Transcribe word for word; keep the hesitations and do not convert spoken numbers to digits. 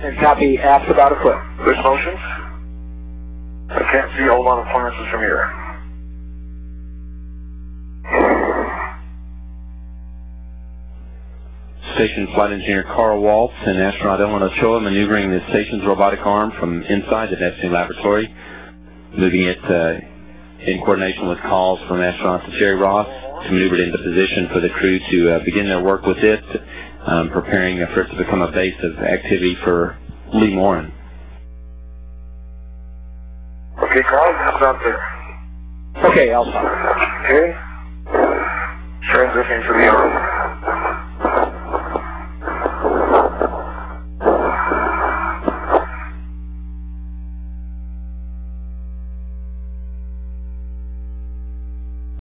And copy, ask about equip. Which motions? I can't see hold on appliances from here. Station Flight Engineer Carl Waltz and Astronaut Ochoa maneuvering the station's robotic arm from inside the Neptune laboratory, moving it uh, in coordination with calls from astronauts Jerry Ross to maneuver it into position for the crew to uh, begin their work with it, um, preparing for it to become a base of activity for Lee Morin. Okay, Carl, how's out there? Okay, I'll stop. Okay. Transitioning to the arm.